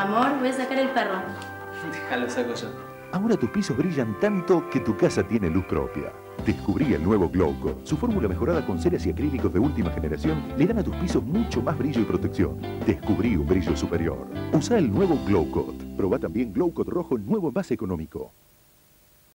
Amor, voy a sacar el perro. Déjalo, saco yo. Ahora tus pisos brillan tanto que tu casa tiene luz propia. Descubrí el nuevo Glow Coat. Su fórmula mejorada con ceras y acrílicos de última generación le dan a tus pisos mucho más brillo y protección. Descubrí un brillo superior. Usa el nuevo Glow Coat. Probá también Glow Coat rojo nuevo más económico.